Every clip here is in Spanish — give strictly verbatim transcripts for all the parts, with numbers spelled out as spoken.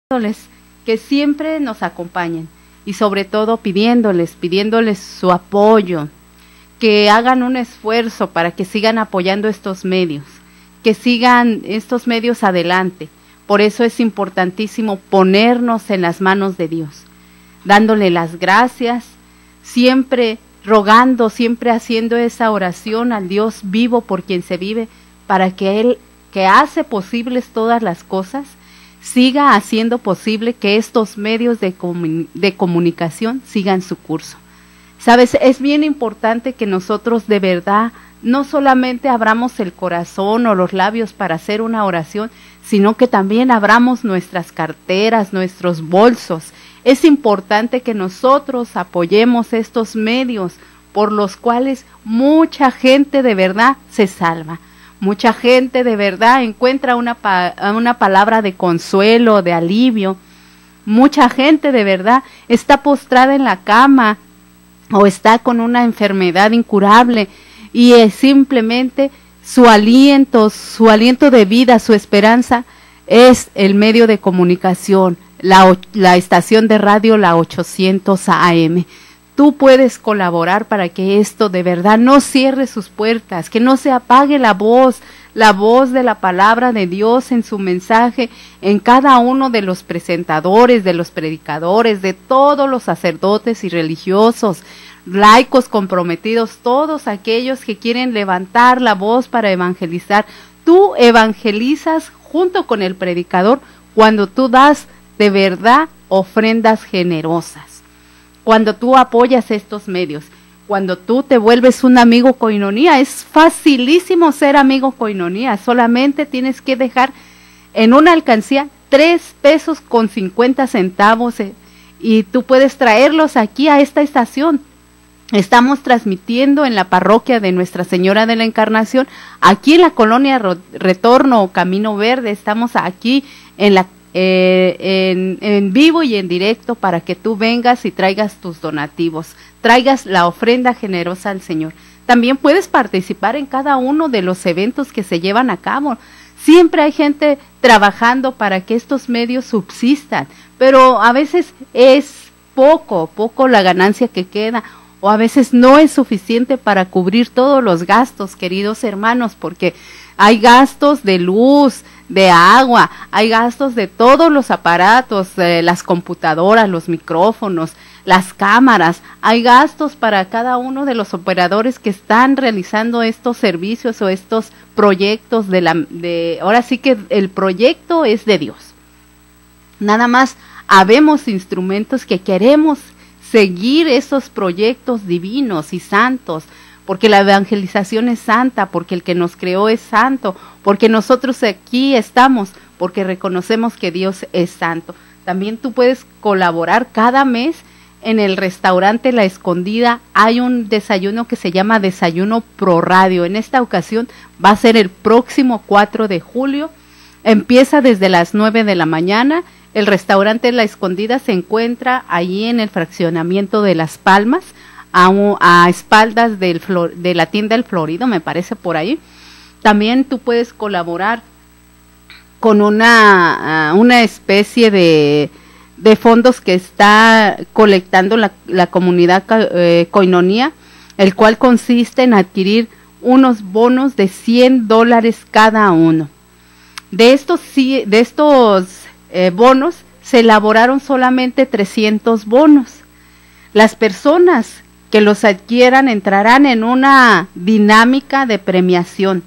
que siempre nos acompañen y sobre todo pidiéndoles, pidiéndoles su apoyo, que hagan un esfuerzo para que sigan apoyando estos medios, que sigan estos medios adelante. Por eso es importantísimo ponernos en las manos de Dios, dándole las gracias, siempre rogando, siempre haciendo esa oración al Dios vivo por quien se vive, para que Él, que hace posibles todas las cosas, siga haciendo posible que estos medios de, comun de comunicación sigan su curso. Sabes, es bien importante que nosotros de verdad no solamente abramos el corazón o los labios para hacer una oración, sino que también abramos nuestras carteras, nuestros bolsos. Es importante que nosotros apoyemos estos medios por los cuales mucha gente de verdad se salva. Mucha gente de verdad encuentra una, pa una palabra de consuelo, de alivio. Mucha gente de verdad está postrada en la cama o está con una enfermedad incurable y es simplemente su aliento, su aliento de vida, su esperanza es el medio de comunicación, la, la estación de radio, la ochocientos A M. Tú puedes colaborar para que esto de verdad no cierre sus puertas, que no se apague la voz, la voz de la palabra de Dios en su mensaje, en cada uno de los presentadores, de los predicadores, de todos los sacerdotes y religiosos, laicos comprometidos, todos aquellos que quieren levantar la voz para evangelizar. Tú evangelizas junto con el predicador cuando tú das de verdad ofrendas generosas. Cuando tú apoyas estos medios, cuando tú te vuelves un amigo Koinonía, es facilísimo ser amigo Koinonía, solamente tienes que dejar en una alcancía tres pesos con cincuenta centavos eh, y tú puedes traerlos aquí a esta estación. Estamos transmitiendo en la parroquia de Nuestra Señora de la Encarnación, aquí en la colonia Retorno o Camino Verde, estamos aquí en la Eh, en, en vivo y en directo para que tú vengas y traigas tus donativos, traigas la ofrenda generosa al Señor. También puedes participar en cada uno de los eventos que se llevan a cabo. Siempre hay gente trabajando para que estos medios subsistan, pero a veces es poco, poco la ganancia que queda, o a veces no es suficiente para cubrir todos los gastos, queridos hermanos, porque hay gastos de luz, de agua, hay gastos de todos los aparatos, eh, las computadoras, los micrófonos, las cámaras, hay gastos para cada uno de los operadores que están realizando estos servicios o estos proyectos de la, de, ahora sí que el proyecto es de Dios. Nada más habemos instrumentos que queremos seguir esos proyectos divinos y santos, porque la evangelización es santa, porque el que nos creó es santo, porque nosotros aquí estamos, porque reconocemos que Dios es santo. También tú puedes colaborar cada mes en el restaurante La Escondida. Hay un desayuno que se llama Desayuno Pro Radio. En esta ocasión va a ser el próximo cuatro de julio. Empieza desde las nueve de la mañana. El restaurante La Escondida se encuentra allí en el fraccionamiento de Las Palmas, A, un, a espaldas del Flor, de la tienda El Florido, me parece por ahí. También tú puedes colaborar con una, uh, una especie de, de fondos que está colectando la, la comunidad eh, Koinonía, el cual consiste en adquirir unos bonos de cien dólares cada uno. De estos, de estos eh, bonos se elaboraron solamente trescientos bonos. Las personas que los adquieran entrarán en una dinámica de premiación.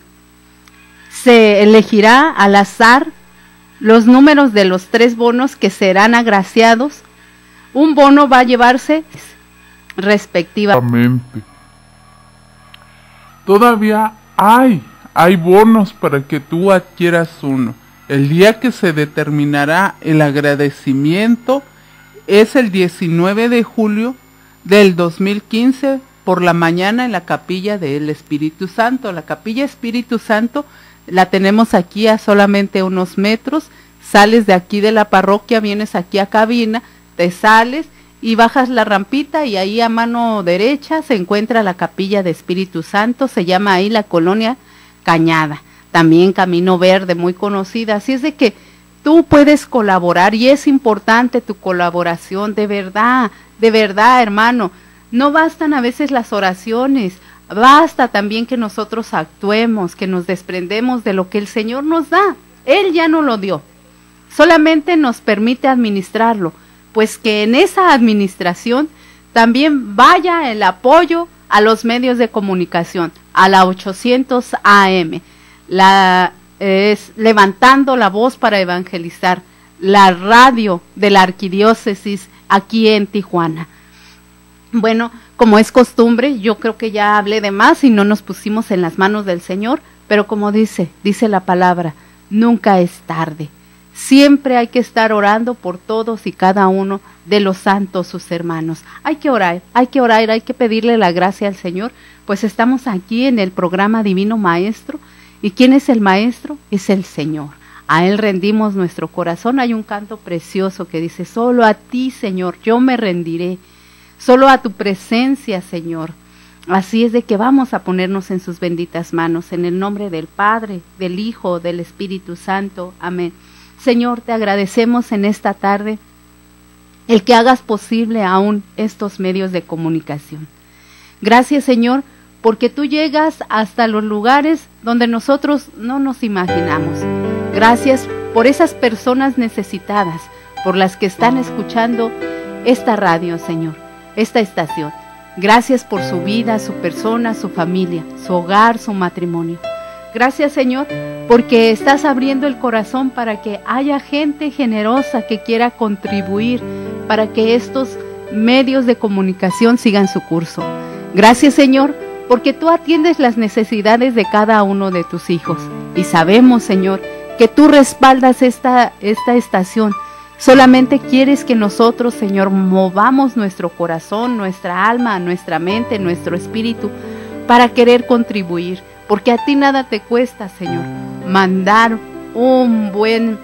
Se elegirá al azar los números de los tres bonos que serán agraciados. Un bono va a llevarse respectivamente. Todavía hay, hay bonos para que tú adquieras uno. El día que se determinará el agradecimiento es el diecinueve de julio del dos mil quince por la mañana en la capilla del Espíritu Santo. La capilla Espíritu Santo la tenemos aquí a solamente unos metros. Sales de aquí de la parroquia, vienes aquí a cabina, te sales y bajas la rampita y ahí a mano derecha se encuentra la capilla de Espíritu Santo. Se llama ahí la colonia Cañada, también Camino Verde, muy conocida. Así es de que tú puedes colaborar y es importante tu colaboración, de verdad, de verdad, hermano. No bastan a veces las oraciones, basta también que nosotros actuemos, que nos desprendemos de lo que el Señor nos da. Él ya nos lo dio, solamente nos permite administrarlo, pues que en esa administración también vaya el apoyo a los medios de comunicación, a la ochocientos A M, la, es levantando la voz para evangelizar, la radio de la arquidiócesis aquí en Tijuana. Bueno, como es costumbre, yo creo que ya hablé de más y no nos pusimos en las manos del Señor, pero como dice, dice la palabra, nunca es tarde. Siempre hay que estar orando por todos y cada uno de los santos, sus hermanos. Hay que orar, hay que orar, hay que pedirle la gracia al Señor, pues estamos aquí en el programa Divino Maestro. ¿Y quién es el Maestro? Es el Señor. A Él rendimos nuestro corazón. Hay un canto precioso que dice, solo a ti, Señor, yo me rendiré. Solo a tu presencia, Señor. Así es de que vamos a ponernos en sus benditas manos, en el nombre del Padre, del Hijo, del Espíritu Santo. Amén. Señor, te agradecemos en esta tarde el que hagas posible aún estos medios de comunicación. Gracias, Señor, porque tú llegas hasta los lugares donde nosotros no nos imaginamos. Gracias por esas personas necesitadas, por las que están escuchando esta radio, Señor, esta estación. Gracias por su vida, su persona, su familia, su hogar, su matrimonio. Gracias, Señor, porque estás abriendo el corazón para que haya gente generosa que quiera contribuir para que estos medios de comunicación sigan su curso. Gracias, Señor, porque tú atiendes las necesidades de cada uno de tus hijos. Y sabemos, Señor, que tú respaldas esta, esta estación. Solamente quieres que nosotros, Señor, movamos nuestro corazón, nuestra alma, nuestra mente, nuestro espíritu para querer contribuir. Porque a ti nada te cuesta, Señor, mandar un buen,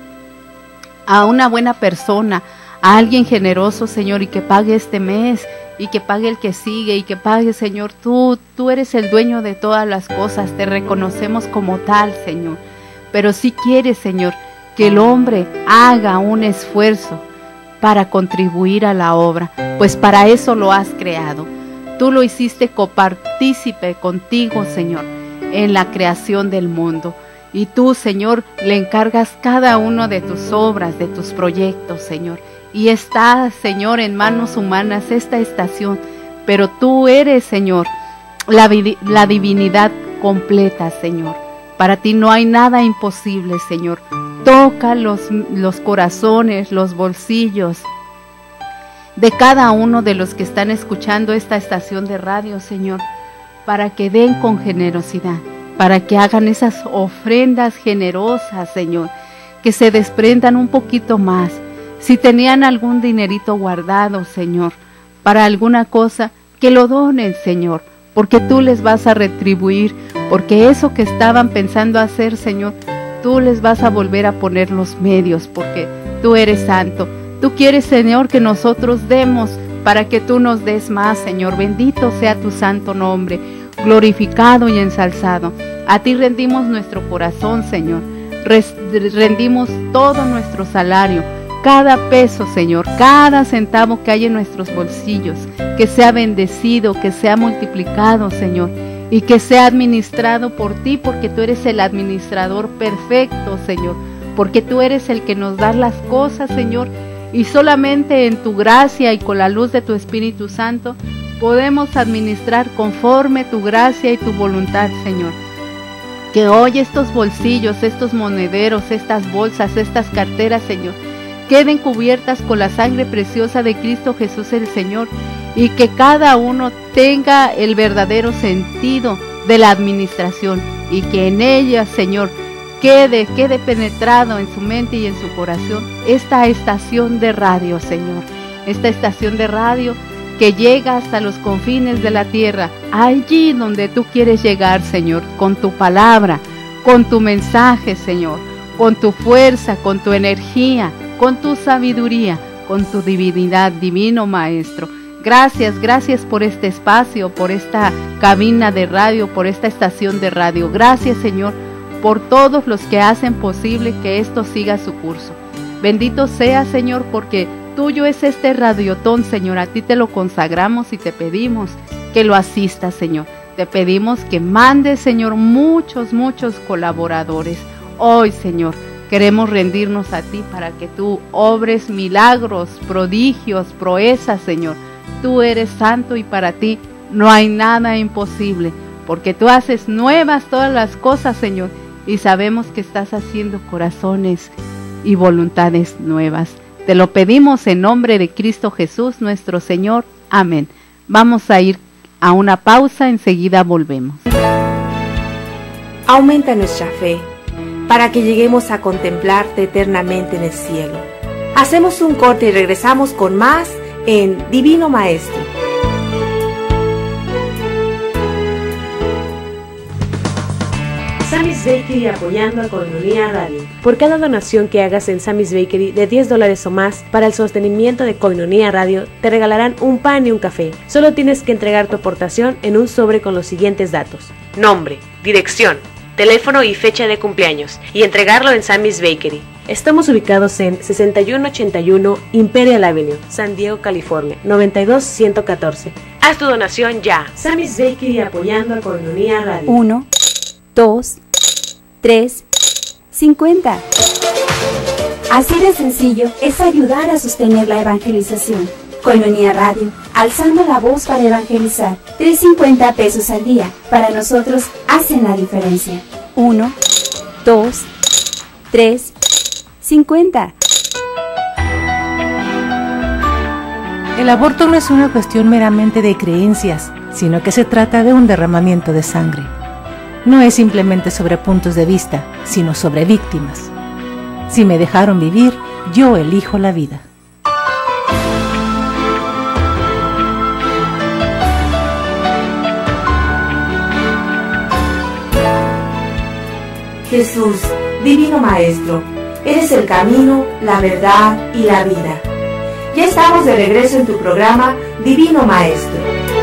a una buena persona, a alguien generoso, Señor, y que pague este mes, y que pague el que sigue, y que pague, Señor, tú, tú eres el dueño de todas las cosas, te reconocemos como tal, Señor. Pero si quieres, Señor, que el hombre haga un esfuerzo para contribuir a la obra, pues para eso lo has creado. Tú lo hiciste copartícipe contigo, Señor, en la creación del mundo. Y tú, Señor, le encargas cada uno de tus obras, de tus proyectos, Señor. Y está, Señor, en manos humanas esta estación, pero tú eres, Señor, la, la divinidad completa, Señor. Para ti no hay nada imposible, Señor. Toca los, los corazones, los bolsillos de cada uno de los que están escuchando esta estación de radio, Señor, para que den con generosidad, para que hagan esas ofrendas generosas, Señor, que se desprendan un poquito más. Si tenían algún dinerito guardado, Señor, para alguna cosa, que lo donen, Señor, porque tú les vas a retribuir, porque eso que estaban pensando hacer, Señor, tú les vas a volver a poner los medios, porque tú eres santo. Tú quieres, Señor, que nosotros demos para que tú nos des más, Señor. Bendito sea tu santo nombre, glorificado y ensalzado. A ti rendimos nuestro corazón, Señor. Rendimos todo nuestro salario, cada peso, Señor, cada centavo que hay en nuestros bolsillos, que sea bendecido, que sea multiplicado, Señor, y que sea administrado por ti, porque tú eres el administrador perfecto, Señor, porque tú eres el que nos da las cosas, Señor, y solamente en tu gracia y con la luz de tu Espíritu Santo podemos administrar conforme tu gracia y tu voluntad, Señor. Que hoy estos bolsillos, estos monederos, estas bolsas, estas carteras, Señor, queden cubiertas con la sangre preciosa de Cristo Jesús el Señor, y que cada uno tenga el verdadero sentido de la administración, y que en ella, Señor, quede, quede penetrado en su mente y en su corazón esta estación de radio, Señor, esta estación de radio que llega hasta los confines de la tierra, allí donde tú quieres llegar, Señor, con tu palabra, con tu mensaje, Señor, con tu fuerza, con tu energía, con tu sabiduría, con tu divinidad, divino Maestro. Gracias, gracias por este espacio, por esta cabina de radio, por esta estación de radio. Gracias, Señor, por todos los que hacen posible que esto siga su curso. Bendito sea, Señor, porque tuyo es este radiotón, Señor. A ti te lo consagramos y te pedimos que lo asistas, Señor. Te pedimos que mandes, Señor, muchos, muchos colaboradores. Hoy, Señor, queremos rendirnos a ti para que tú obres milagros, prodigios, proezas, Señor. Tú eres santo y para ti no hay nada imposible, porque tú haces nuevas todas las cosas, Señor, y sabemos que estás haciendo corazones y voluntades nuevas. Te lo pedimos en nombre de Cristo Jesús, nuestro Señor. Amén. Vamos a ir a una pausa, enseguida volvemos. Aumenta nuestra fe para que lleguemos a contemplarte eternamente en el cielo. Hacemos un corte y regresamos con más en Divino Maestro. Sammy's Bakery apoyando a Koinonia Radio. Por cada donación que hagas en Sammy's Bakery de diez dólares o más para el sostenimiento de Koinonia Radio, te regalarán un pan y un café. Solo tienes que entregar tu aportación en un sobre con los siguientes datos: nombre, dirección, teléfono y fecha de cumpleaños, y entregarlo en Sammy's Bakery. Estamos ubicados en sesenta y uno ochenta y uno Imperial Avenue, San Diego, California, noventa y dos ciento catorce. Haz tu donación ya. Sammy's Bakery apoyando a Koinonia Radio. uno, dos, tres, cincuenta. Así de sencillo es ayudar a sostener la evangelización. Koinonia Radio, alzando la voz para evangelizar. trescientos cincuenta pesos al día, para nosotros hacen la diferencia. uno, dos, tres, cincuenta. El aborto no es una cuestión meramente de creencias, sino que se trata de un derramamiento de sangre. No es simplemente sobre puntos de vista, sino sobre víctimas. Si me dejaron vivir, yo elijo la vida. Jesús, Divino Maestro, eres el camino, la verdad y la vida. Ya estamos de regreso en tu programa Divino Maestro.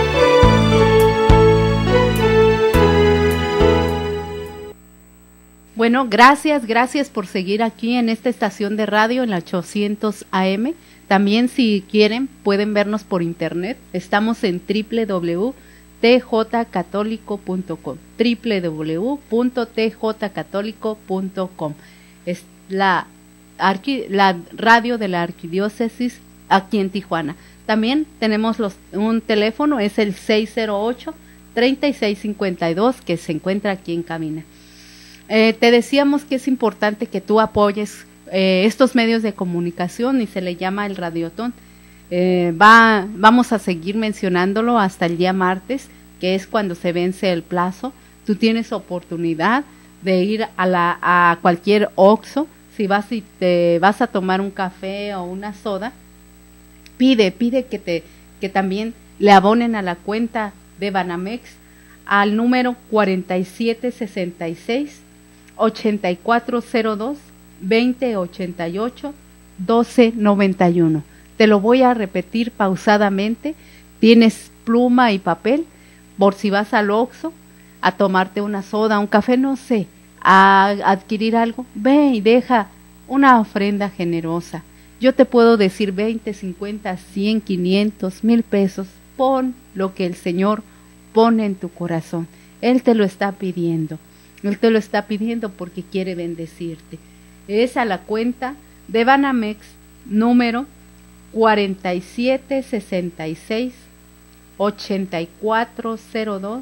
Bueno, gracias, gracias por seguir aquí en esta estación de radio en la ochocientos A M. También, si quieren, pueden vernos por internet. Estamos en doble u doble u doble u punto t j católico punto com, doble u doble u doble u punto t j católico punto com. Es la, arqui, la radio de la arquidiócesis aquí en Tijuana. También tenemos los, un teléfono, es el seis cero ocho, treinta y seis cincuenta y dos, que se encuentra aquí en cabina. Eh, te decíamos que es importante que tú apoyes eh, estos medios de comunicación, y se le llama el Radiotón. Eh, va, vamos a seguir mencionándolo hasta el día martes, que es cuando se vence el plazo. Tú tienes oportunidad de ir a, la, a cualquier Oxxo. Si vas y te vas a tomar un café o una soda, pide, pide que, te, que también le abonen a la cuenta de Banamex al número cuarenta y siete sesenta y seis, ochenta y cuatro cero dos, veinte ochenta y ocho, doce noventa y uno. Te lo voy a repetir pausadamente. Tienes pluma y papel por si vas al Oxxo a tomarte una soda, un café, no sé, a adquirir algo. Ve y deja una ofrenda generosa. Yo te puedo decir veinte, cincuenta, cien, quinientos, mil pesos. Pon lo que el Señor pone en tu corazón. Él te lo está pidiendo. Él te lo está pidiendo porque quiere bendecirte. Es a la cuenta de Banamex número cuarenta y siete sesenta y seis, ochenta y cuatro cero dos,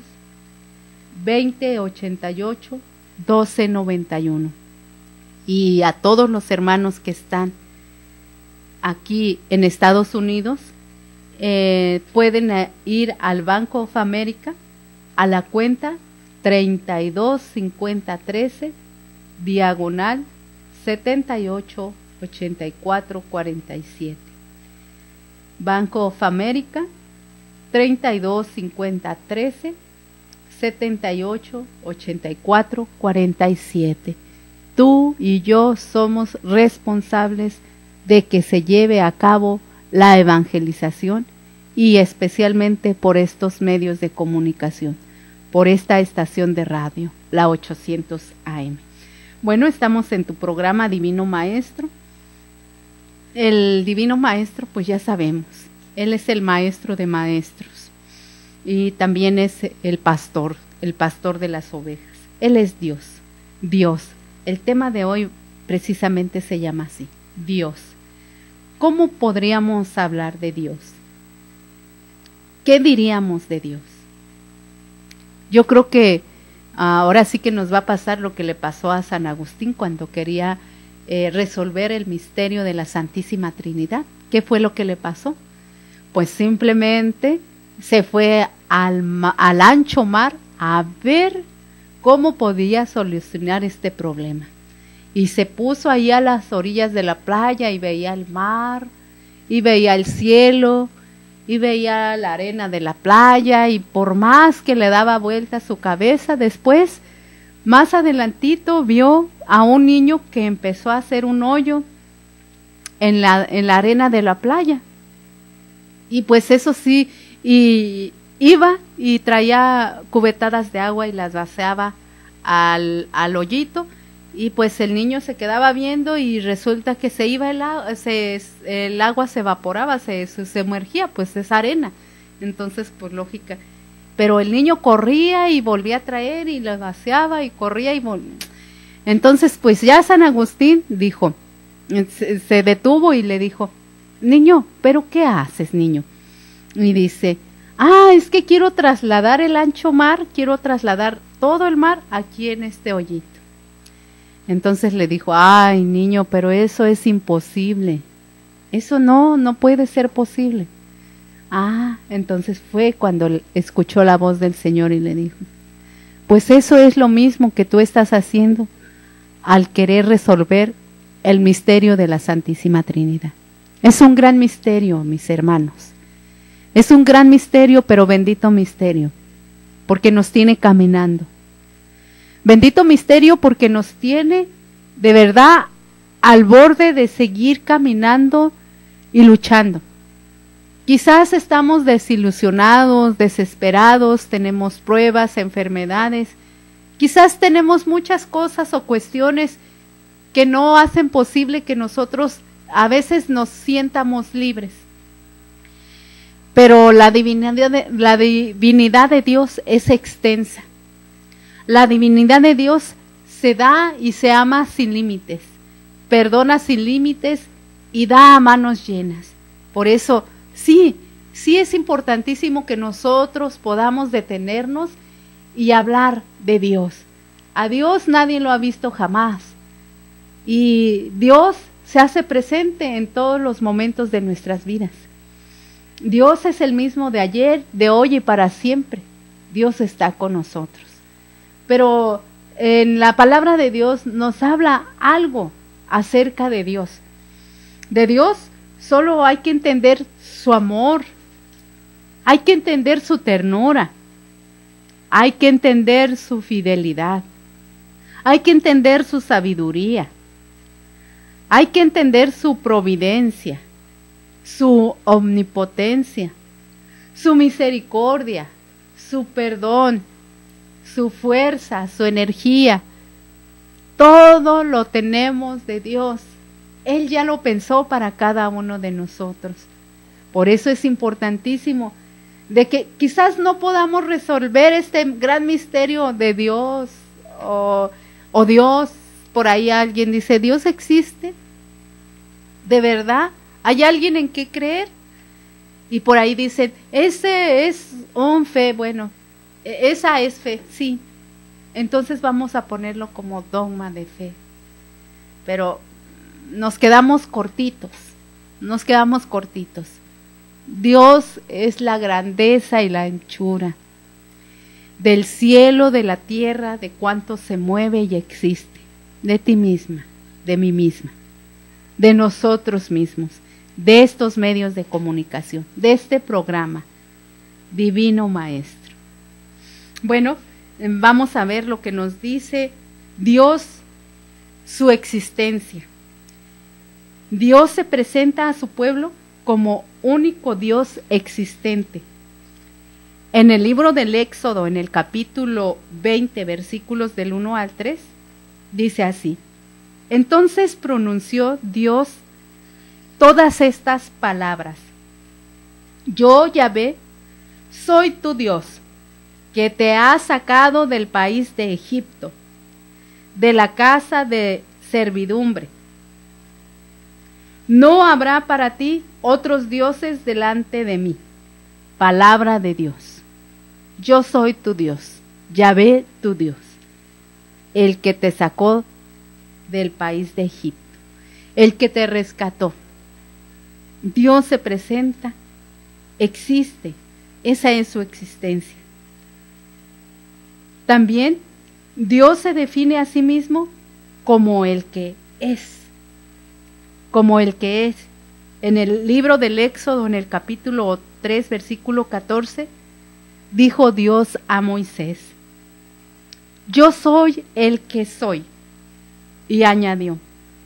veinte ochenta y ocho, doce noventa y uno. Y a todos los hermanos que están aquí en Estados Unidos, eh, pueden eh, ir al Bank of America a la cuenta treinta y dos cincuenta trece, diagonal setenta y ocho ochenta y cuatro cuarenta y siete. Banco of America, treinta y dos cincuenta trece, setenta y ocho ochenta y cuatro cuarenta y siete. Tú y yo somos responsables de que se lleve a cabo la evangelización, y especialmente por estos medios de comunicación, por esta estación de radio, la ochocientos A M. Bueno, estamos en tu programa Divino Maestro. el Divino Maestro, pues ya sabemos, Él es el Maestro de maestros y también es el pastor, el pastor de las ovejas. Él es Dios, Dios. El tema de hoy precisamente se llama así, Dios. ¿Cómo podríamos hablar de Dios? ¿Qué diríamos de Dios? Yo creo que ahora sí que nos va a pasar lo que le pasó a San Agustín cuando quería eh, resolver el misterio de la Santísima Trinidad. ¿Qué fue lo que le pasó? Pues simplemente se fue al, al ancho mar a ver cómo podía solucionar este problema. Y se puso ahí a las orillas de la playa y veía el mar, y veía el cielo, y veía la arena de la playa, y por más que le daba vuelta su cabeza, después, más adelantito, vio a un niño que empezó a hacer un hoyo en la, en la arena de la playa. Y pues eso sí, y iba y traía cubetadas de agua y las vaciaba al, al hoyito, y pues el niño se quedaba viendo y resulta que se iba el agua, se, el agua se evaporaba, se, se, se sumergía, pues es arena. Entonces, pues lógica. Pero el niño corría y volvía a traer y lo vaciaba y corría y volvía. Entonces, pues ya San Agustín dijo, se, se detuvo y le dijo, niño, ¿pero qué haces, niño? Y dice, ah, es que quiero trasladar el ancho mar, quiero trasladar todo el mar aquí en este hoyito. Entonces le dijo, ay, niño, pero eso es imposible. Eso no, no puede ser posible. Ah, entonces fue cuando escuchó la voz del Señor y le dijo, pues eso es lo mismo que tú estás haciendo al querer resolver el misterio de la Santísima Trinidad. Es un gran misterio, mis hermanos. Es un gran misterio, pero bendito misterio, porque nos tiene caminando. Bendito misterio porque nos tiene de verdad al borde de seguir caminando y luchando. Quizás estamos desilusionados, desesperados, tenemos pruebas, enfermedades, quizás tenemos muchas cosas o cuestiones que no hacen posible que nosotros a veces nos sientamos libres. Pero la divinidad de, la divinidad de Dios es extensa. La divinidad de Dios se da y se ama sin límites, perdona sin límites y da a manos llenas. Por eso, sí, sí es importantísimo que nosotros podamos detenernos y hablar de Dios. A Dios nadie lo ha visto jamás. Y Dios se hace presente en todos los momentos de nuestras vidas. Dios es el mismo de ayer, de hoy y para siempre. Dios está con nosotros. Pero en la palabra de Dios nos habla algo acerca de Dios. De Dios solo hay que entender su amor, hay que entender su ternura, hay que entender su fidelidad, hay que entender su sabiduría, hay que entender su providencia, su omnipotencia, su misericordia, su perdón, su fuerza, su energía. Todo lo tenemos de Dios. Él ya lo pensó para cada uno de nosotros. Por eso es importantísimo de que quizás no podamos resolver este gran misterio de Dios o, o Dios, por ahí alguien dice, ¿Dios existe? ¿De verdad? ¿Hay alguien en qué creer? Y por ahí dicen, ese es un fe, bueno, esa es fe, sí. Entonces vamos a ponerlo como dogma de fe. Pero nos quedamos cortitos, nos quedamos cortitos. Dios es la grandeza y la anchura del cielo, de la tierra, de cuánto se mueve y existe, de ti misma, de mí misma, de nosotros mismos, de estos medios de comunicación, de este programa, Divino Maestro. Bueno, vamos a ver lo que nos dice Dios, su existencia. Dios se presenta a su pueblo como único Dios existente. En el libro del Éxodo, en el capítulo veinte, versículos del uno al tres, dice así: Entonces pronunció Dios todas estas palabras. Yo, Yahvé, soy tu Dios, que te ha sacado del país de Egipto, de la casa de servidumbre. No habrá para ti otros dioses delante de mí. Palabra de Dios. Yo soy tu Dios, Yahvé tu Dios, el que te sacó del país de Egipto, el que te rescató. Dios se presenta, existe, esa es su existencia. También Dios se define a sí mismo como el que es, como el que es. En el libro del Éxodo, en el capítulo tres, versículo catorce, dijo Dios a Moisés: yo soy el que soy. Y añadió: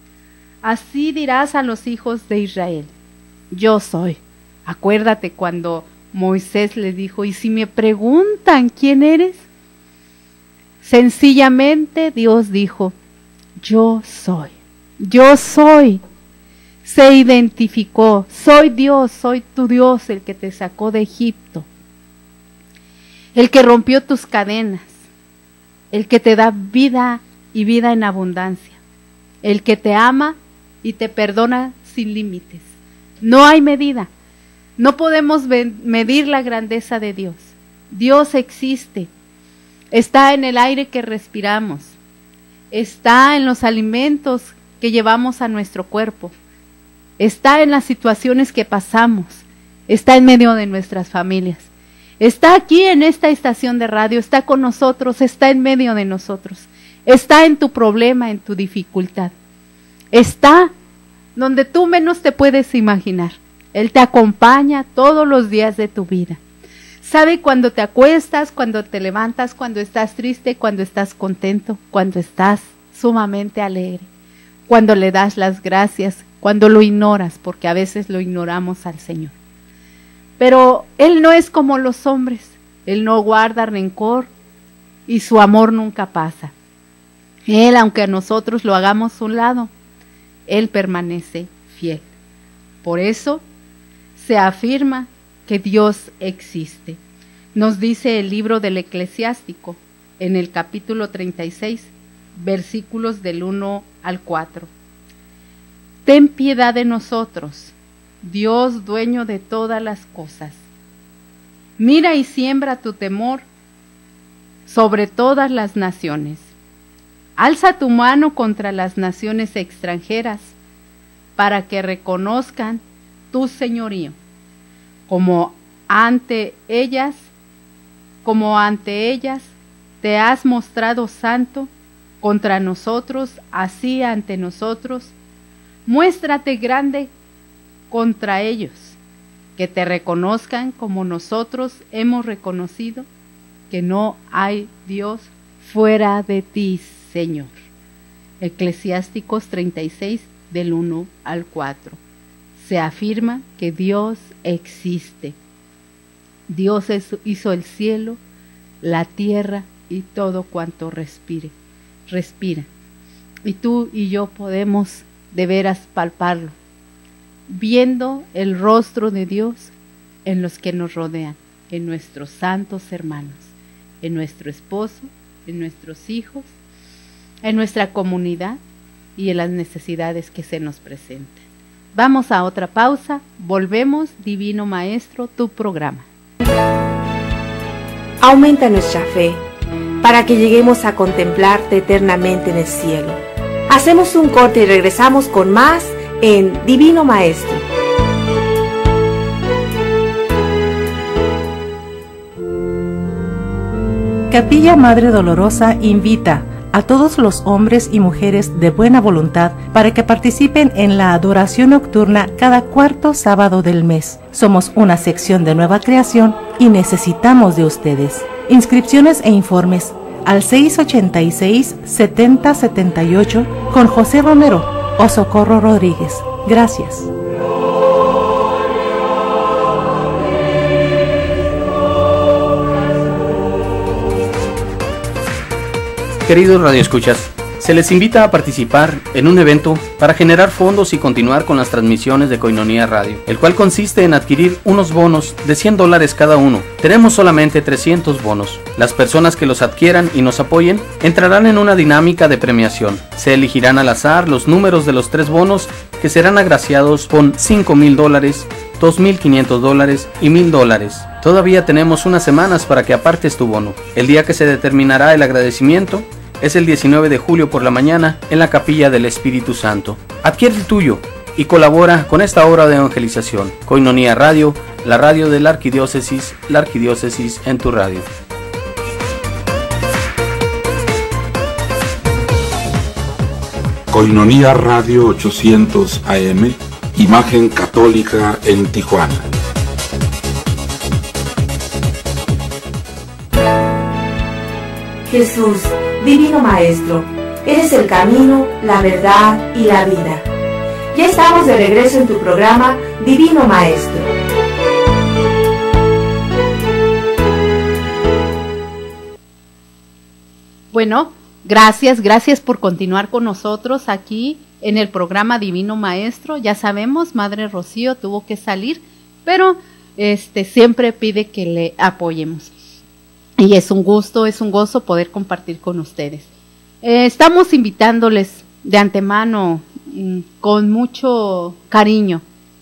así dirás a los hijos de Israel, yo soy. Acuérdate cuando Moisés le dijo: y si me preguntan quién eres, sencillamente Dios dijo: yo soy, yo soy. Se identificó: soy Dios, soy tu Dios, el que te sacó de Egipto, el que rompió tus cadenas, el que te da vida y vida en abundancia, el que te ama y te perdona sin límites. No hay medida, no podemos medir la grandeza de Dios. Dios existe, está en el aire que respiramos, está en los alimentos que llevamos a nuestro cuerpo, está en las situaciones que pasamos, está en medio de nuestras familias, está aquí en esta estación de radio, está con nosotros, está en medio de nosotros, está en tu problema, en tu dificultad, está donde tú menos te puedes imaginar. Él te acompaña todos los días de tu vida. Sabe cuando te acuestas, cuando te levantas, cuando estás triste, cuando estás contento, cuando estás sumamente alegre, cuando le das las gracias, cuando lo ignoras, porque a veces lo ignoramos al Señor. Pero Él no es como los hombres, Él no guarda rencor y su amor nunca pasa. Él, aunque a nosotros lo hagamos a un lado, Él permanece fiel. Por eso se afirma que Dios existe. Nos dice el libro del Eclesiástico en el capítulo treinta y seis, versículos del uno al cuatro. Ten piedad de nosotros, Dios dueño de todas las cosas. Mira y siembra tu temor sobre todas las naciones. Alza tu mano contra las naciones extranjeras para que reconozcan tu señorío, como ante ellas, como ante ellas te has mostrado santo contra nosotros, así ante nosotros, muéstrate grande contra ellos, que te reconozcan como nosotros hemos reconocido que no hay Dios fuera de ti, Señor. Eclesiásticos treinta y seis, del uno al cuatro. Se afirma que Dios existe. Dios es, hizo el cielo, la tierra y todo cuanto respire, respira. Y tú y yo podemos de veras palparlo, viendo el rostro de Dios en los que nos rodean, en nuestros santos hermanos, en nuestro esposo, en nuestros hijos, en nuestra comunidad y en las necesidades que se nos presentan. Vamos a otra pausa, volvemos, Divino Maestro, tu programa. Aumenta nuestra fe para que lleguemos a contemplarte eternamente en el cielo. Hacemos un corte y regresamos con más en Divino Maestro. Capilla Madre Dolorosa invita a todos los hombres y mujeres de buena voluntad para que participen en la adoración nocturna cada cuarto sábado del mes. Somos una sección de Nueva Creación y necesitamos de ustedes. Inscripciones e informes al seis ochenta y seis, setenta setenta y ocho con José Romero o Socorro Rodríguez. Gracias. Queridos radioescuchas, Se les invita a participar en un evento para generar fondos y continuar con las transmisiones de Koinonia Radio, el cual consiste en adquirir unos bonos de cien dólares cada uno. Tenemos solamente trescientos bonos. Las personas que los adquieran y nos apoyen entrarán en una dinámica de premiación. Se elegirán al azar los números de los tres bonos que serán agraciados con cinco mil dólares, dos mil quinientos dólares y mil dólares. Todavía tenemos unas semanas para que apartes tu bono. El día que se determinará el agradecimiento es el diecinueve de julio por la mañana en la Capilla del Espíritu Santo. Adquiere el tuyo y colabora con esta obra de evangelización. Koinonia Radio, la radio de la Arquidiócesis, la Arquidiócesis en tu radio. Koinonia Radio ochocientos A M, imagen católica en Tijuana. Jesús, Divino Maestro, eres el camino, la verdad y la vida. Ya estamos de regreso en tu programa Divino Maestro. Bueno, gracias, gracias por continuar con nosotros aquí en el programa Divino Maestro. Ya sabemos, Madre Rocío tuvo que salir, pero este siempre pide que le apoyemos. Y es un gusto, es un gozo poder compartir con ustedes. Eh, estamos invitándoles de antemano, mm, con mucho cariño,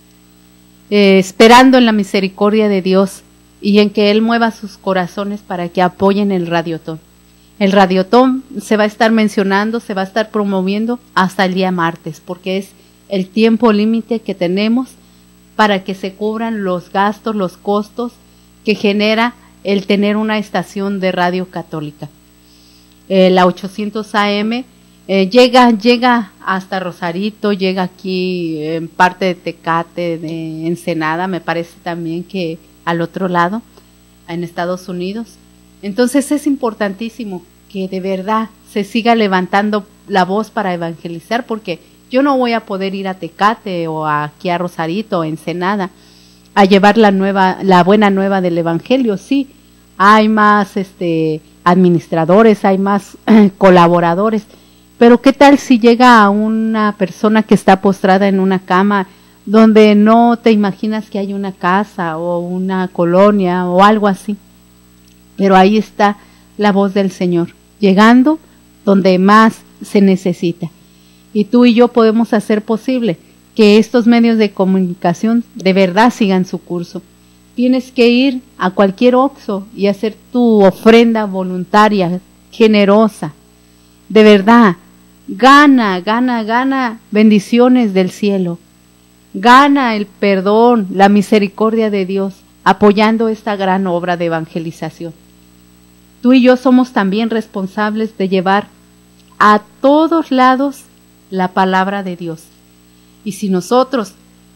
eh, esperando en la misericordia de Dios y en que Él mueva sus corazones para que apoyen el Radiotón. El Radiotón se va a estar mencionando, se va a estar promoviendo hasta el día martes, porque es el tiempo límite que tenemos para que se cubran los gastos, los costos que genera el tener una estación de radio católica. Eh, la ochocientos A M eh, llega, llega hasta Rosarito, llega aquí en parte de Tecate, de Ensenada, me parece también que al otro lado, en Estados Unidos. Entonces es importantísimo que de verdad se siga levantando la voz para evangelizar, porque yo no voy a poder ir a Tecate o aquí a Rosarito o Ensenada a llevar la nueva, la buena nueva del Evangelio. Sí, hay más este administradores, hay más eh, colaboradores, pero ¿qué tal si llega a una persona que está postrada en una cama donde no te imaginas que hay una casa o una colonia o algo así? Pero ahí está la voz del Señor, llegando donde más se necesita. Y tú y yo podemos hacer posible que estos medios de comunicación de verdad sigan su curso. Tienes que ir a cualquier Oxxo y hacer tu ofrenda voluntaria, generosa. De verdad, gana, gana, gana bendiciones del cielo. Gana el perdón, la misericordia de Dios, apoyando esta gran obra de evangelización. Tú y yo somos también responsables de llevar a todos lados la palabra de Dios. Y si nosotros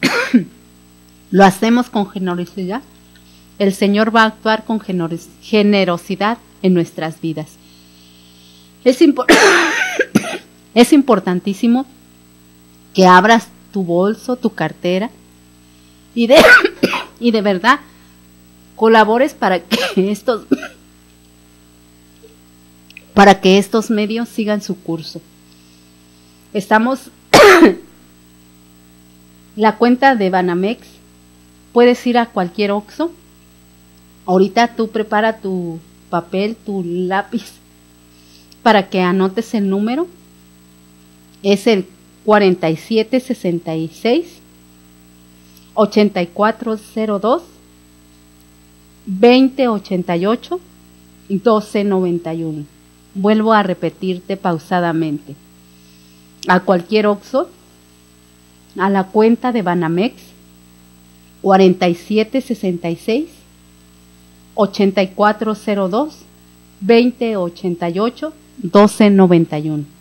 lo hacemos con generosidad, el Señor va a actuar con generosidad en nuestras vidas. Es, impor es importantísimo que abras tu bolso, tu cartera, y de, y de verdad colabores para que estos para que estos medios sigan su curso. Estamos la cuenta de Banamex, puedes ir a cualquier Oxxo. Ahorita tú prepara tu papel, tu lápiz, para que anotes el número. Es el cuarenta y siete sesenta y seis, ochenta y cuatro cero dos, veinte ochenta y ocho, doce noventa y uno. Vuelvo a repetirte pausadamente. A cualquier Oxxo, a la cuenta de Banamex, cuarenta y siete sesenta y seis, ochenta y cuatro cero dos, veinte ochenta y ocho, doce noventa y uno.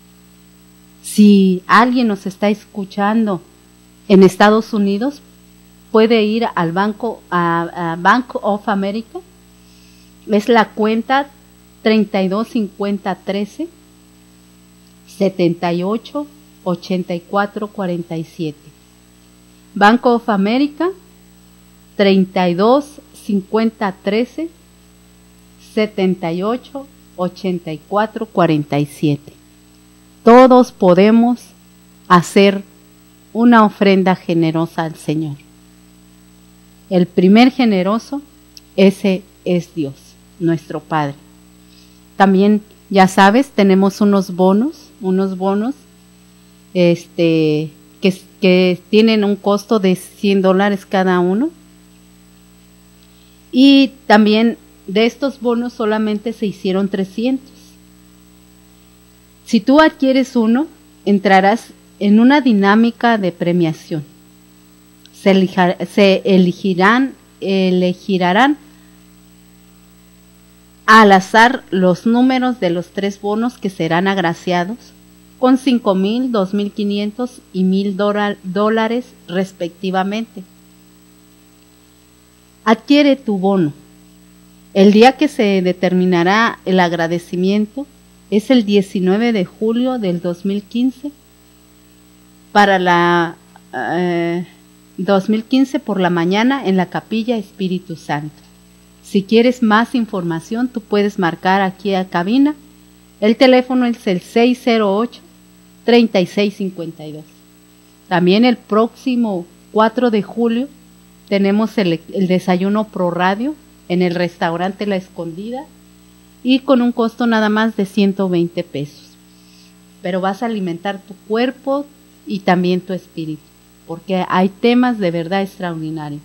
Si alguien nos está escuchando en Estados Unidos, puede ir al banco, a, a Bank of America. Es la cuenta treinta y dos cincuenta trece, setenta y ocho ochenta y cuatro cuarenta y siete. Bank of America, treinta y dos cincuenta trece, setenta y ocho ochenta y cuatro cuarenta y siete. todos podemos hacer una ofrenda generosa al Señor. El primer generoso, ese es Dios, nuestro Padre. También, ya sabes, tenemos unos bonos, unos bonos este, que, que tienen un costo de cien dólares cada uno. Y también de estos bonos solamente se hicieron trescientos. Si tú adquieres uno, entrarás en una dinámica de premiación. Se, elija, se elegirán, elegirán al azar los números de los tres bonos que serán agraciados con cinco mil, dos mil quinientos y mil dólares respectivamente. Adquiere tu bono. El día que se determinará el agradecimiento es el diecinueve de julio del dos mil quince para la eh, dos mil quince por la mañana en la Capilla Espíritu Santo. Si quieres más información, tú puedes marcar aquí a cabina. El teléfono es el seis cero ocho, tres seis cinco dos. También el próximo cuatro de julio tenemos el, el desayuno Pro Radio en el restaurante La Escondida y con un costo nada más de ciento veinte pesos. Pero vas a alimentar tu cuerpo y también tu espíritu, porque hay temas de verdad extraordinarios.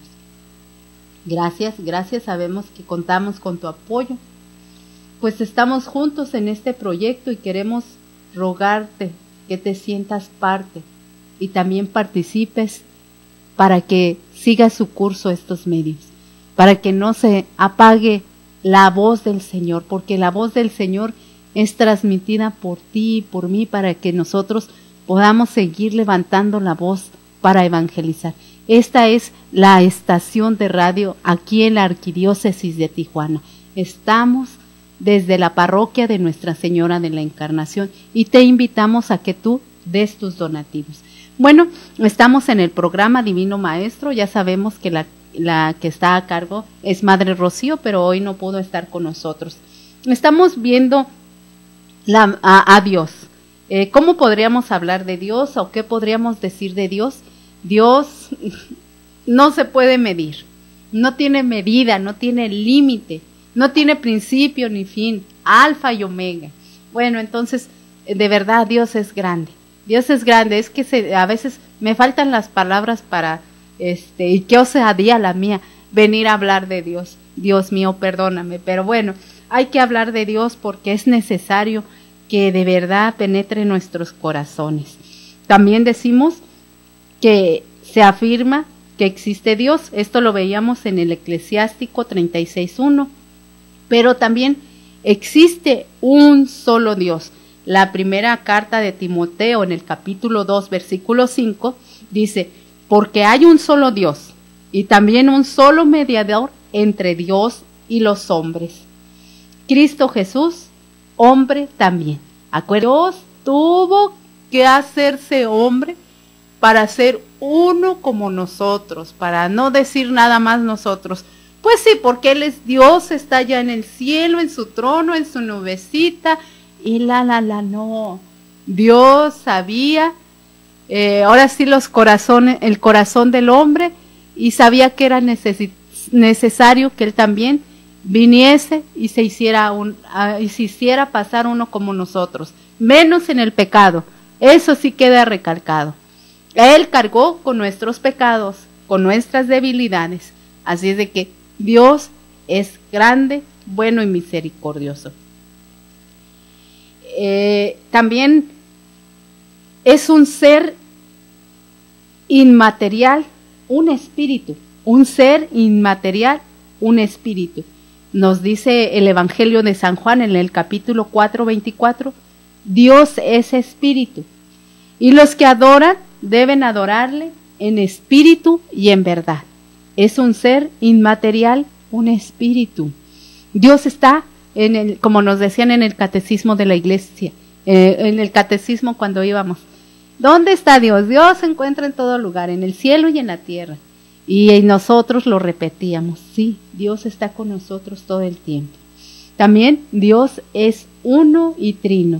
Gracias, gracias, sabemos que contamos con tu apoyo. Pues estamos juntos en este proyecto y queremos rogarte que te sientas parte y también participes para que siga su curso estos medios, para que no se apague la voz del Señor, porque la voz del Señor es transmitida por ti y por mí para que nosotros podamos seguir levantando la voz para evangelizar. Esta es la estación de radio aquí en la Arquidiócesis de Tijuana. Estamos desde la parroquia de Nuestra Señora de la Encarnación y te invitamos a que tú des tus donativos. Bueno, estamos en el programa Divino Maestro, ya sabemos que la, la que está a cargo es Madre Rocío, pero hoy no pudo estar con nosotros. Estamos viendo la, a, a Dios. Eh, ¿Cómo podríamos hablar de Dios o qué podríamos decir de Dios? Dios no se puede medir, no tiene medida, no tiene límite, no tiene principio ni fin, alfa y omega. Bueno, entonces, de verdad, Dios es grande. Dios es grande, es que se, a veces me faltan las palabras para, este, y qué osadía la mía, venir a hablar de Dios. Dios mío, perdóname, pero bueno, hay que hablar de Dios porque es necesario que de verdad penetre nuestros corazones. También decimos que se afirma que existe Dios, esto lo veíamos en el Eclesiástico treinta y seis uno, pero también existe un solo Dios. La primera carta de Timoteo en el capítulo dos, versículo cinco, dice, porque hay un solo Dios y también un solo mediador entre Dios y los hombres, Cristo Jesús, hombre también. Acuérdense, Dios tuvo que hacerse hombre para ser uno como nosotros, para no decir nada más nosotros. Pues sí, porque Él es Dios, está allá en el cielo, en su trono, en su nubecita, y la, la, la, no. Dios sabía, eh, ahora sí los corazones, el corazón del hombre, y sabía que era neces necesario que Él también viniese y se hiciera un, uh, y se hiciera pasar uno como nosotros, menos en el pecado. Eso sí queda recalcado. Él cargó con nuestros pecados, con nuestras debilidades. Así es de que Dios es grande, bueno y misericordioso. Eh, también es un ser inmaterial, un espíritu, un ser inmaterial, un espíritu. Nos dice el Evangelio de San Juan en el capítulo cuatro, veinticuatro, Dios es espíritu, y los que adoran deben adorarle en espíritu y en verdad. Es un ser inmaterial, un espíritu. Dios está en el, como nos decían en el catecismo de la iglesia, eh, en el catecismo cuando íbamos. ¿Dónde está Dios? Dios se encuentra en todo lugar, en el cielo y en la tierra. Y nosotros lo repetíamos, sí, Dios está con nosotros todo el tiempo. También Dios es uno y trino.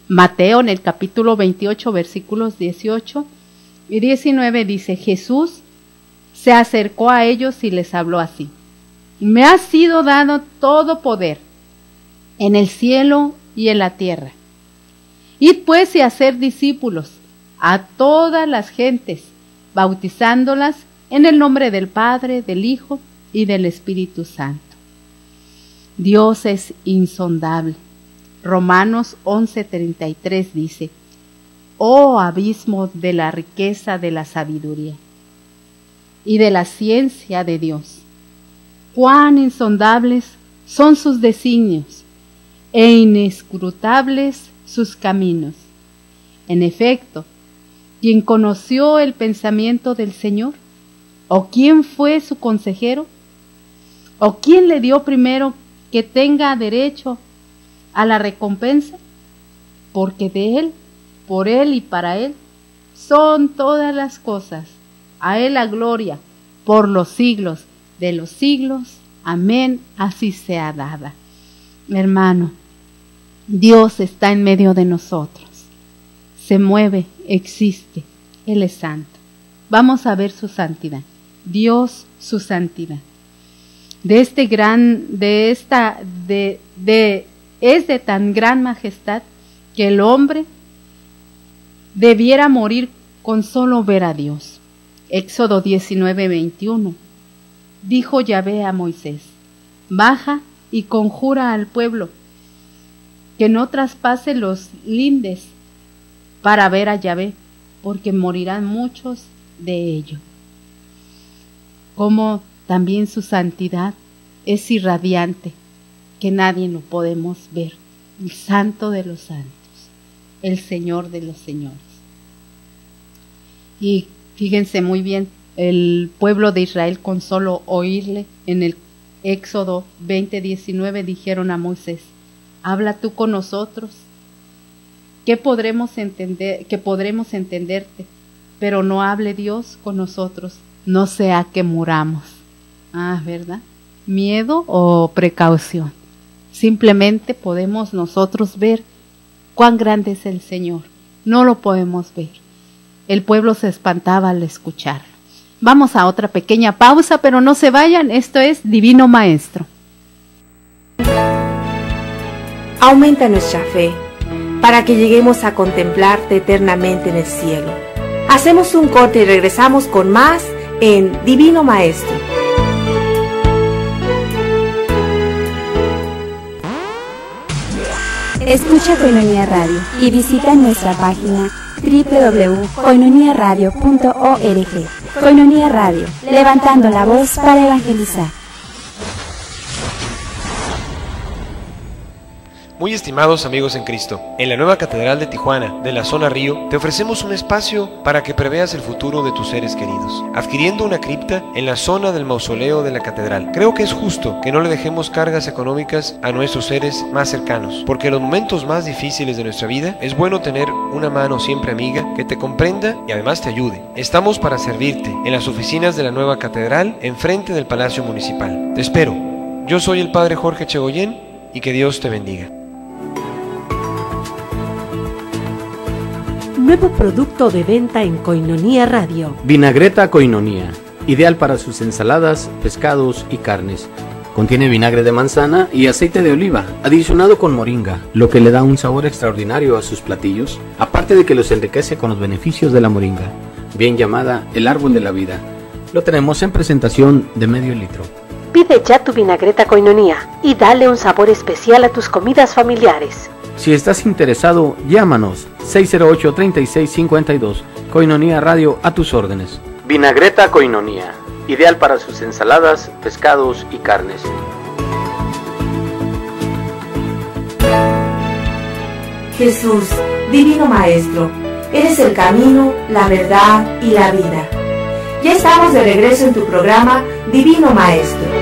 Mateo en el capítulo veintiocho, versículos dieciocho y diecinueve dice, Jesús se acercó a ellos y les habló así: me ha sido dado todo poder en el cielo y en la tierra. Id pues y hacer discípulos a todas las gentes, bautizándolas en el nombre del Padre, del Hijo y del Espíritu Santo. Dios es insondable. Romanos once treinta y tres dice, oh abismo de la riqueza de la sabiduría y de la ciencia de Dios, cuán insondables son sus designios e inescrutables sus caminos. En efecto, ¿quién conoció el pensamiento del Señor? ¿O quién fue su consejero? ¿O quién le dio primero que tenga derecho a la recompensa? Porque de Él, por Él y para Él son todas las cosas. A Él la gloria por los siglos de los siglos. Amén, así sea dada. Hermano, Dios está en medio de nosotros. Se mueve, existe. Él es santo. Vamos a ver su santidad. Dios, su santidad. De este gran, de esta, de, de, es de tan gran majestad que el hombre debiera morir con solo ver a Dios. Éxodo diecinueve, veintiuno. Dijo Yahvé a Moisés: baja y conjura al pueblo que no traspase los lindes para ver a Yahvé, porque morirán muchos de ellos. Como también su santidad es irradiante, que nadie lo podemos ver. El Santo de los santos, el Señor de los señores. Y fíjense muy bien, el pueblo de Israel, con solo oírle, en el Éxodo veinte diecinueve dijeron a Moisés: habla tú con nosotros, que podremos entender, que podremos entenderte, pero no hable Dios con nosotros, no sea que muramos. Ah, ¿verdad? Miedo o precaución. Simplemente podemos nosotros ver cuán grande es el Señor. No lo podemos ver. El pueblo se espantaba al escucharlo. Vamos a otra pequeña pausa, pero no se vayan. Esto es Divino Maestro. Aumenta nuestra fe para que lleguemos a contemplarte eternamente en el cielo. Hacemos un corte y regresamos con más en Divino Maestro. Escucha Koinonia Radio y visita nuestra página doble u doble u doble u punto koinonia radio punto org. Koinonia Radio, levantando la voz para evangelizar. Muy estimados amigos en Cristo, en la nueva Catedral de Tijuana, de la zona Río, te ofrecemos un espacio para que preveas el futuro de tus seres queridos, adquiriendo una cripta en la zona del mausoleo de la Catedral. Creo que es justo que no le dejemos cargas económicas a nuestros seres más cercanos, porque en los momentos más difíciles de nuestra vida es bueno tener una mano siempre amiga que te comprenda y además te ayude. Estamos para servirte en las oficinas de la nueva Catedral, enfrente del Palacio Municipal. Te espero. Yo soy el Padre Jorge Chegoyen y que Dios te bendiga. Nuevo producto de venta en Koinonia Radio. Vinagreta Koinonia, ideal para sus ensaladas, pescados y carnes. Contiene vinagre de manzana y aceite de oliva, adicionado con moringa, lo que le da un sabor extraordinario a sus platillos, aparte de que los enriquece con los beneficios de la moringa, bien llamada el árbol de la vida. Lo tenemos en presentación de medio litro. Pide ya tu vinagreta Koinonia y dale un sabor especial a tus comidas familiares. Si estás interesado, llámanos seis cero ocho, treinta y seis cincuenta y dos. Koinonia Radio, a tus órdenes. Vinagreta Koinonia, ideal para sus ensaladas, pescados y carnes. Jesús, Divino Maestro, eres el camino, la verdad y la vida. Ya estamos de regreso en tu programa Divino Maestro.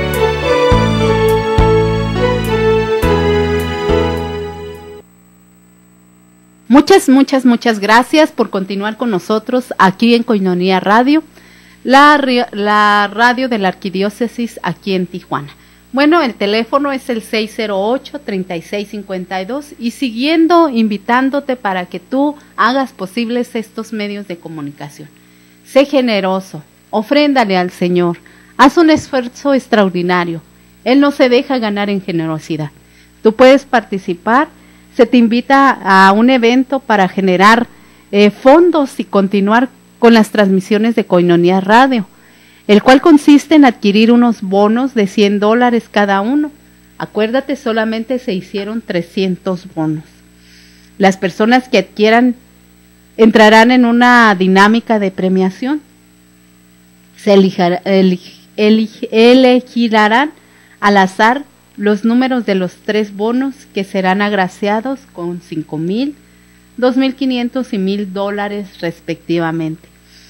Muchas, muchas, muchas gracias por continuar con nosotros aquí en Koinonia Radio, la, la radio de la Arquidiócesis aquí en Tijuana. Bueno, el teléfono es el seis cero ocho, treinta y seis cincuenta y dos y siguiendo invitándote para que tú hagas posibles estos medios de comunicación. Sé generoso, ofréndale al Señor, haz un esfuerzo extraordinario. Él no se deja ganar en generosidad. Tú puedes participar, se te invita a un evento para generar eh, fondos y continuar con las transmisiones de Koinonia Radio, el cual consiste en adquirir unos bonos de cien dólares cada uno. Acuérdate, solamente se hicieron trescientos bonos. Las personas que adquieran entrarán en una dinámica de premiación. Se elijar, elig, elig, elegirán al azar los números de los tres bonos que serán agraciados con cinco mil, dos mil quinientos y mil dólares respectivamente.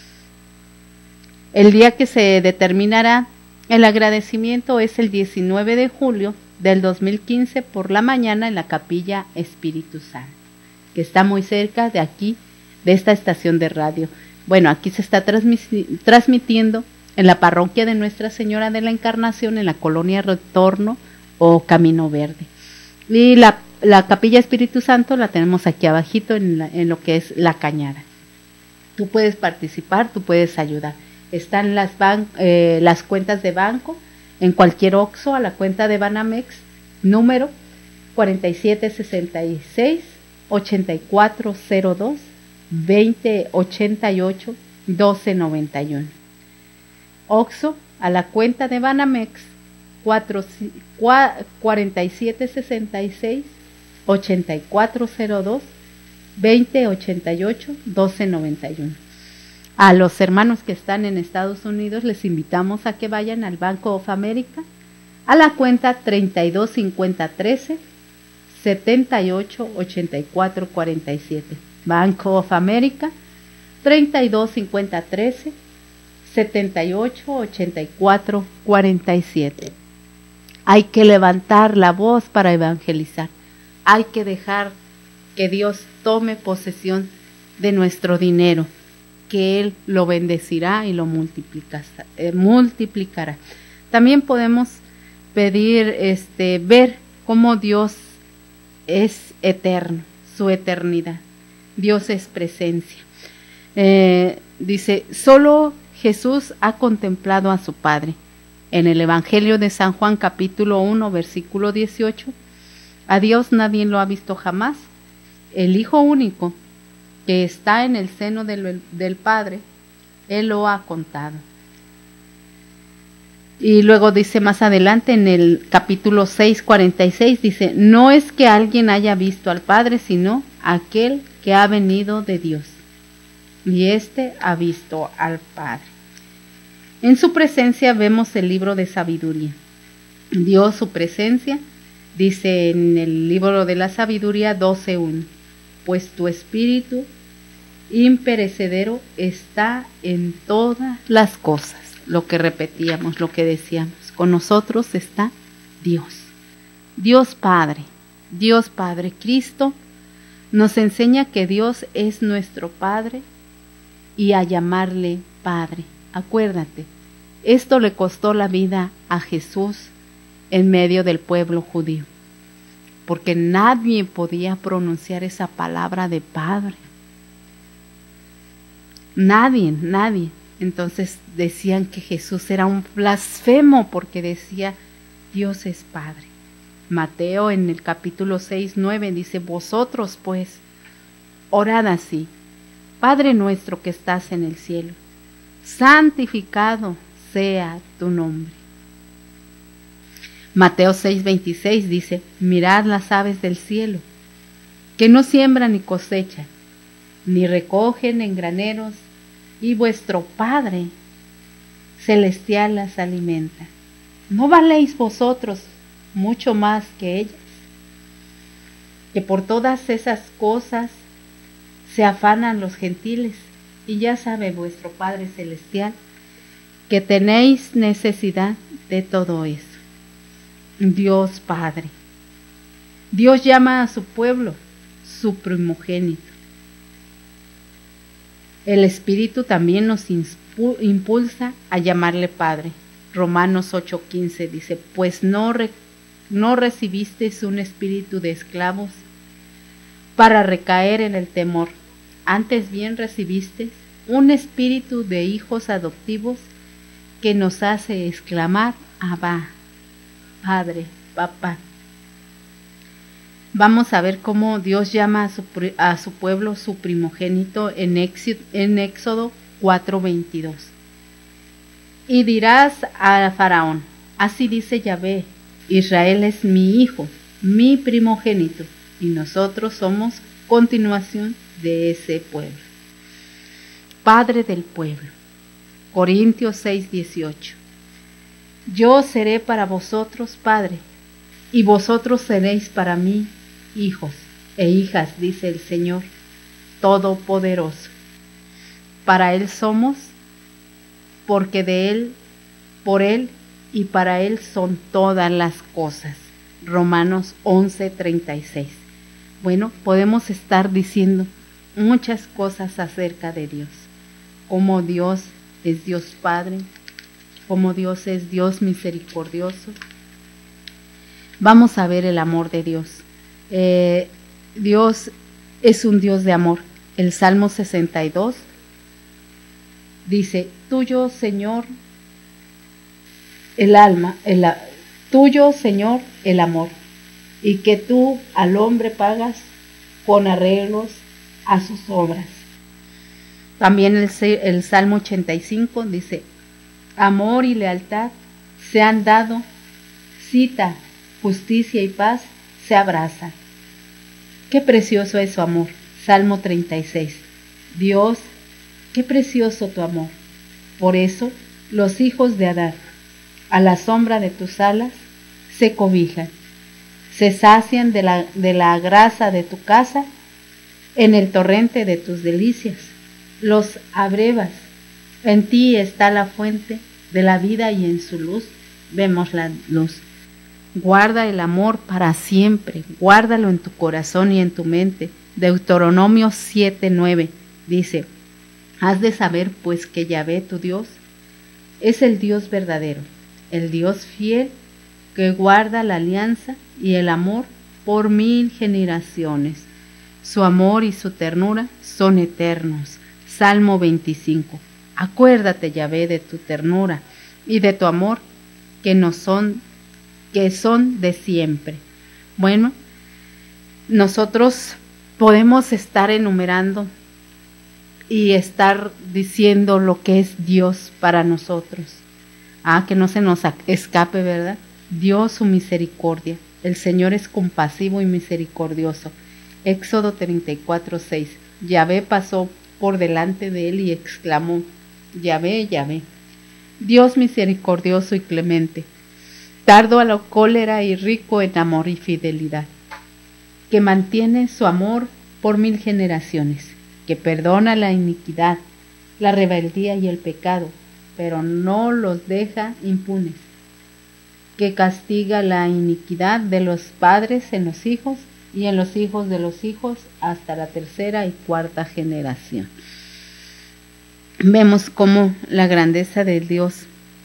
El día que se determinará el agradecimiento es el diecinueve de julio del dos mil quince por la mañana en la Capilla Espíritu Santo, que está muy cerca de aquí, de esta estación de radio. Bueno, aquí se está transmiti- transmitiendo en la parroquia de Nuestra Señora de la Encarnación, en la colonia Retorno o Camino Verde. Y la, la Capilla Espíritu Santo la tenemos aquí abajito en, la, en lo que es la Cañada. Tú puedes participar, tú puedes ayudar. Están las, ban eh, las cuentas de banco en cualquier OXXO a la cuenta de Banamex, número cuarenta y siete sesenta y seis, ochenta y cuatro cero dos, veinte ochenta y ocho, doce noventa y uno. OXXO a la cuenta de Banamex, cuarenta y siete sesenta y seis, ochenta y cuatro cero dos, veinte ochenta y ocho, doce noventa y uno. A los hermanos que están en Estados Unidos les invitamos a que vayan al Banco of America a la cuenta treinta y dos cincuenta trece, setenta y ocho ochenta y cuatro cuarenta y siete. Banco of America treinta y dos cincuenta trece, setenta y ocho ochenta y cuatro cuarenta y siete. Hay que levantar la voz para evangelizar. Hay que dejar que Dios tome posesión de nuestro dinero, que Él lo bendecirá y lo multiplica, eh, multiplicará. También podemos pedir, este, ver cómo Dios es eterno, su eternidad. Dios es presencia. Eh, dice, solo Jesús ha contemplado a su Padre. En el Evangelio de San Juan, capítulo uno, versículo dieciocho, a Dios nadie lo ha visto jamás. El Hijo único, que está en el seno del, del Padre, Él lo ha contado. Y luego dice más adelante en el capítulo seis, cuarenta y seis, dice, no es que alguien haya visto al Padre, sino aquel que ha venido de Dios, y éste ha visto al Padre. En su presencia vemos el libro de sabiduría. Dios, su presencia, dice en el libro de la sabiduría doce uno, pues tu espíritu imperecedero está en todas las cosas. Lo que repetíamos, lo que decíamos, con nosotros está Dios, Dios Padre, Dios Padre. Cristo nos enseña que Dios es nuestro Padre y a llamarle Padre. Acuérdate, esto le costó la vida a Jesús en medio del pueblo judío, porque nadie podía pronunciar esa palabra de Padre. Nadie, nadie. Entonces decían que Jesús era un blasfemo porque decía Dios es Padre. Mateo en el capítulo seis, nueve dice, vosotros pues, orad así, Padre nuestro que estás en el cielo, santificado sea tu nombre. Mateo seis, veintiséis dice, mirad las aves del cielo, que no siembran ni cosechan, ni recogen en graneros, y vuestro Padre celestial las alimenta. ¿No valéis vosotros mucho más que ellas? Que por todas esas cosas se afanan los gentiles, y ya sabe vuestro Padre celestial que tenéis necesidad de todo eso. Dios Padre. Dios llama a su pueblo su primogénito. El Espíritu también nos impulsa a llamarle Padre. Romanos ocho quince dice, pues no, re, no recibisteis un espíritu de esclavos para recaer en el temor, antes bien recibisteis un espíritu de hijos adoptivos que nos hace exclamar, Abba, Padre, Papá. Vamos a ver cómo Dios llama a su, a su pueblo su primogénito en Éxodo, en Éxodo cuatro veintidós. Y dirás a Faraón, así dice Yahvé, Israel es mi hijo, mi primogénito, y nosotros somos continuación de ese pueblo. Padre del pueblo. Corintios seis dieciocho. Yo seré para vosotros padre, y vosotros seréis para mí hijos e hijas, dice el Señor Todopoderoso. Para Él somos, porque de Él, por Él y para Él son todas las cosas. Romanos once treinta y seis. Bueno, podemos estar diciendo muchas cosas acerca de Dios, como Dios es Dios Padre, como Dios es Dios misericordioso. Vamos a ver el amor de Dios. Eh, Dios es un Dios de amor. El Salmo sesenta y dos dice, tuyo, Señor, el alma, el, tuyo, Señor, el amor, y que tú al hombre pagas con arreglos a sus obras. También el, el Salmo ochenta y cinco dice, amor y lealtad se han dado cita, justicia y paz se abrazan. Qué precioso es su amor. Salmo treinta y seis. Dios, qué precioso tu amor. Por eso los hijos de Adán, a la sombra de tus alas, se cobijan, se sacian de la, de la grasa de tu casa, en el torrente de tus delicias. Los abrevas, en ti está la fuente de la vida y en su luz vemos la luz. Guarda el amor para siempre, guárdalo en tu corazón y en tu mente. Deuteronomio siete nueve dice, has de saber pues que Yahvé tu Dios es el Dios verdadero, el Dios fiel que guarda la alianza y el amor por mil generaciones. Su amor y su ternura son eternos. Salmo veinticinco. Acuérdate, Yahvé, de tu ternura y de tu amor que no son que son de siempre. Bueno, nosotros podemos estar enumerando y estar diciendo lo que es Dios para nosotros. Ah, que no se nos escape, ¿verdad? Dios, su misericordia. El Señor es compasivo y misericordioso. Éxodo treinta y cuatro seis. Yahvé pasó por delante de él y exclamó, Yahvé, Yahvé, Dios misericordioso y clemente, tardo a la cólera y rico en amor y fidelidad, que mantiene su amor por mil generaciones, que perdona la iniquidad, la rebeldía y el pecado, pero no los deja impunes, que castiga la iniquidad de los padres en los hijos y en los hijos de los hijos hasta la tercera y cuarta generación. Vemos cómo la grandeza de Dios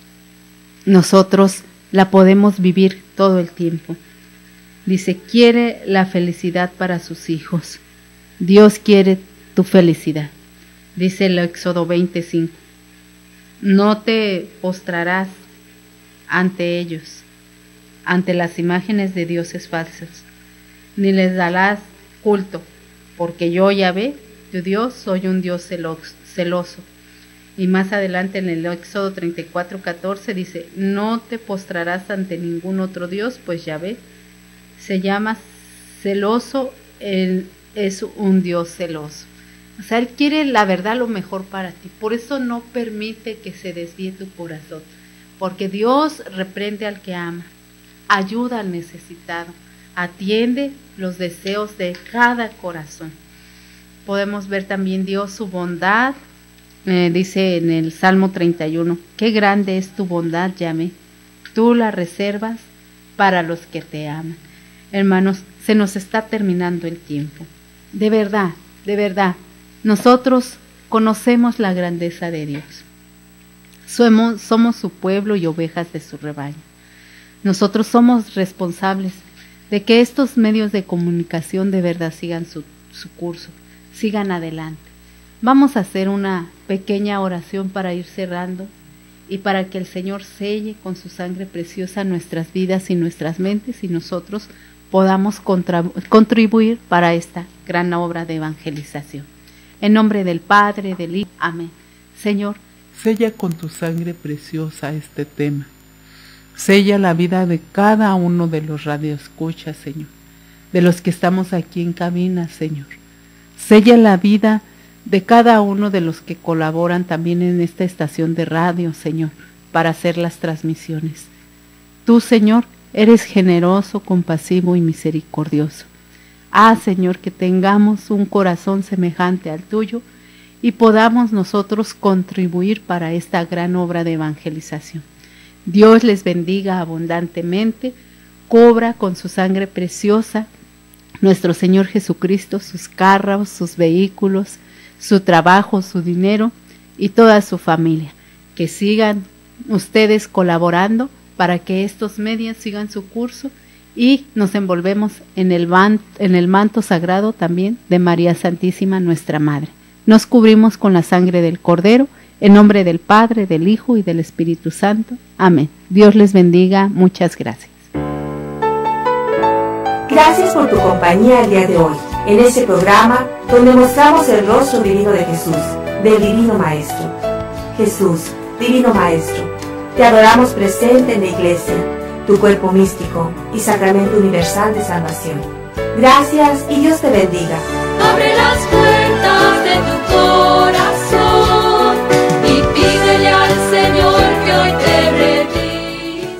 nosotros la podemos vivir todo el tiempo. Dice, quiere la felicidad para sus hijos. Dios quiere tu felicidad. Dice el Éxodo veinticinco, no te postrarás ante ellos, ante las imágenes de dioses falsos, ni les darás culto, porque yo, Yahvé, tu Dios, soy un Dios celoso. Y más adelante en el Éxodo treinta y cuatro catorce dice, no te postrarás ante ningún otro Dios, pues Yahvé se llama celoso, él es un Dios celoso. O sea, Él quiere la verdad, lo mejor para ti. Por eso no permite que se desvíe tu corazón, porque Dios reprende al que ama, ayuda al necesitado, atiende los deseos de cada corazón. Podemos ver también Dios su bondad. Eh, dice en el Salmo treinta y uno, qué grande es tu bondad, Yahvé, tú la reservas para los que te aman. Hermanos, se nos está terminando el tiempo. De verdad, de verdad, nosotros conocemos la grandeza de Dios. Somos, somos su pueblo y ovejas de su rebaño. Nosotros somos responsables de que estos medios de comunicación de verdad sigan su, su curso, sigan adelante. Vamos a hacer una pequeña oración para ir cerrando y para que el Señor selle con su sangre preciosa nuestras vidas y nuestras mentes y nosotros podamos contra, contribuir para esta gran obra de evangelización. En nombre del Padre, del Hijo, amén. Señor, sella con tu sangre preciosa este tema. Sella la vida de cada uno de los radioescuchas, Señor, de los que estamos aquí en cabina, Señor. Sella la vida de cada uno de los que colaboran también en esta estación de radio, Señor, para hacer las transmisiones. Tú, Señor, eres generoso, compasivo y misericordioso. Ah, Señor, que tengamos un corazón semejante al tuyo y podamos nosotros contribuir para esta gran obra de evangelización. Dios les bendiga abundantemente, cobra con su sangre preciosa nuestro Señor Jesucristo sus carros, sus vehículos, su trabajo, su dinero y toda su familia. Que sigan ustedes colaborando para que estos medios sigan su curso y nos envolvemos en el, manto, en el manto sagrado también de María Santísima, nuestra Madre. Nos cubrimos con la sangre del Cordero, en nombre del Padre, del Hijo y del Espíritu Santo. Amén. Dios les bendiga. Muchas gracias. Gracias por tu compañía el día de hoy, en este programa donde mostramos el rostro divino de Jesús, del Divino Maestro. Jesús, Divino Maestro, te adoramos presente en la Iglesia, tu cuerpo místico y sacramento universal de salvación. Gracias y Dios te bendiga. Abre las puertas de tu corazón.